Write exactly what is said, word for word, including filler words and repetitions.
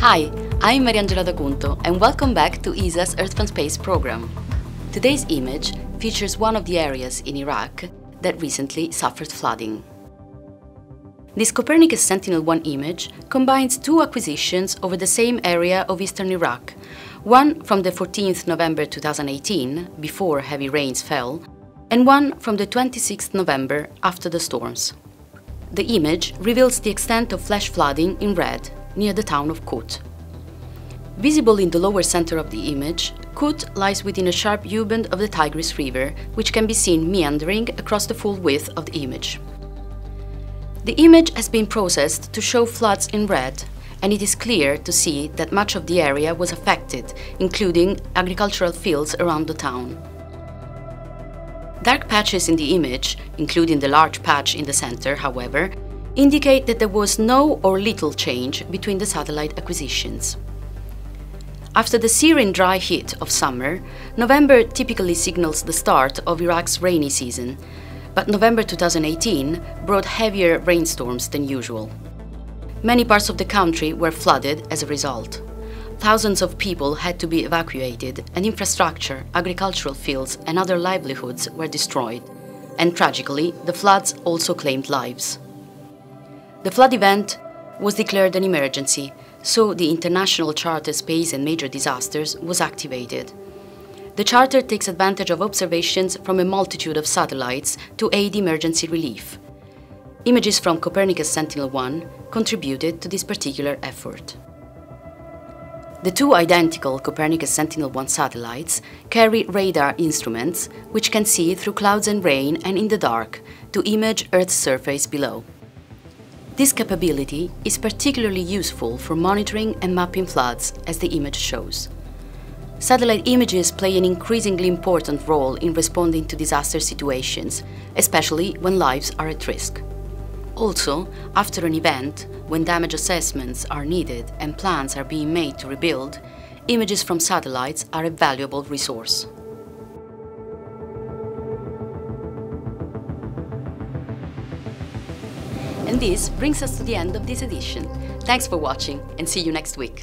Hi, I'm Mariangela D'Acunto and welcome back to E S A's Earth from Space program. Today's image features one of the areas in Iraq that recently suffered flooding. This Copernicus Sentinel one image combines two acquisitions over the same area of eastern Iraq, one from the fourteenth of November two thousand eighteen, before heavy rains fell, and one from the twenty-sixth of November after the storms. The image reveals the extent of flash flooding in red, near the town of Al-Kut. Visible in the lower center of the image, Al-Kut lies within a sharp U-bend of the Tigris River, which can be seen meandering across the full width of the image. The image has been processed to show floods in red, and it is clear to see that much of the area was affected, including agricultural fields around the town. Dark patches in the image, including the large patch in the center, however, indicate that there was no or little change between the satellite acquisitions. After the searing dry heat of summer, November typically signals the start of Iraq's rainy season, but November two thousand eighteen brought heavier rainstorms than usual. Many parts of the country were flooded as a result. Thousands of people had to be evacuated, and infrastructure, agricultural fields and other livelihoods were destroyed. And tragically, the floods also claimed lives. The flood event was declared an emergency, so the International Charter Space and Major Disasters was activated. The charter takes advantage of observations from a multitude of satellites to aid emergency relief. Images from Copernicus Sentinel one contributed to this particular effort. The two identical Copernicus Sentinel one satellites carry radar instruments which can see through clouds and rain and in the dark to image Earth's surface below. This capability is particularly useful for monitoring and mapping floods, as the image shows. Satellite images play an increasingly important role in responding to disaster situations, especially when lives are at risk. Also, after an event, when damage assessments are needed and plans are being made to rebuild, images from satellites are a valuable resource. And this brings us to the end of this edition. Thanks for watching and see you next week.